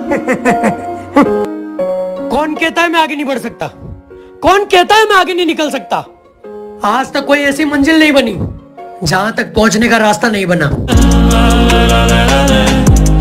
कौन कहता है मैं आगे नहीं बढ़ सकता? कौन कहता है मैं आगे नहीं निकल सकता? आज तक कोई ऐसी मंजिल नहीं बनी जहां तक पहुंचने का रास्ता नहीं बना।